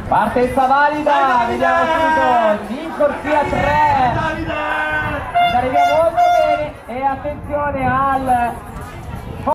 Partenza valida, vediamo subito, in corsia 3, andare via molto bene e attenzione al